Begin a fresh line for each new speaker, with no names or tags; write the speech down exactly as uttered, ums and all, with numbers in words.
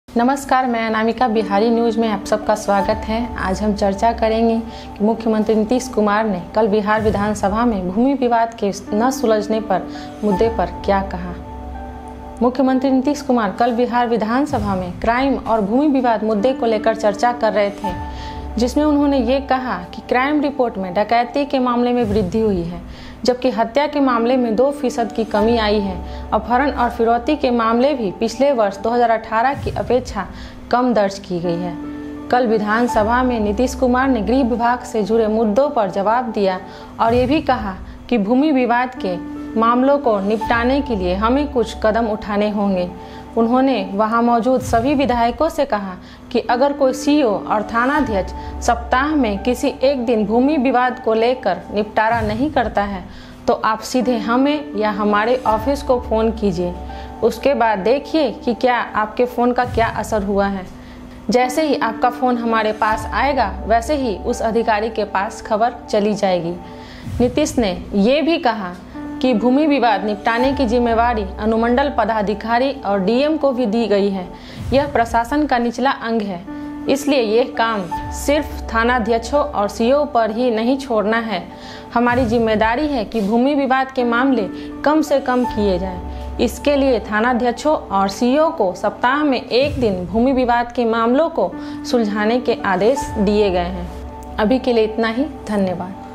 नमस्कार, मैं अनामिका बिहारी न्यूज़ में आप सबका स्वागत है। आज हम चर्चा करेंगे कि मुख्यमंत्री नीतीश कुमार ने कल बिहार विधानसभा में भूमि विवाद के न सुलझने पर मुद्दे पर क्या कहा। मुख्यमंत्री नीतीश कुमार कल बिहार विधानसभा में क्राइम और भूमि विवाद मुद्दे को लेकर चर्चा कर रहे थे, जिसमें उन्होंने ये कहा कि क्राइम रिपोर्ट में डकैती के मामले में वृद्धि हुई है, जबकि हत्या के मामले में दो फीसद की कमी आई है। अपहरण और फिरौती के मामले भी पिछले वर्ष दो हज़ार अठारह की अपेक्षा कम दर्ज की गई है। कल विधानसभा में नीतीश कुमार ने गृह विभाग से जुड़े मुद्दों पर जवाब दिया और ये भी कहा कि भूमि विवाद के मामलों को निपटाने के लिए हमें कुछ कदम उठाने होंगे। उन्होंने वहां मौजूद सभी विधायकों से कहा कि अगर कोई सीईओ और थानाध्यक्ष सप्ताह में किसी एक दिन भूमि विवाद को लेकर निपटारा नहीं करता है तो आप सीधे हमें या हमारे ऑफिस को फ़ोन कीजिए। उसके बाद देखिए कि क्या आपके फ़ोन का क्या असर हुआ है। जैसे ही आपका फ़ोन हमारे पास आएगा, वैसे ही उस अधिकारी के पास खबर चली जाएगी। नीतीश ने ये भी कहा कि भूमि विवाद निपटाने की जिम्मेवारी अनुमंडल पदाधिकारी और डीएम को भी दी गई है। यह प्रशासन का निचला अंग है, इसलिए यह काम सिर्फ थानाध्यक्षों और सीईओ पर ही नहीं छोड़ना है। हमारी जिम्मेदारी है कि भूमि विवाद के मामले कम से कम किए जाएं। इसके लिए थानाध्यक्षों और सीईओ को सप्ताह में एक दिन भूमि विवाद के मामलों को सुलझाने के आदेश दिए गए हैं। अभी के लिए इतना ही। धन्यवाद।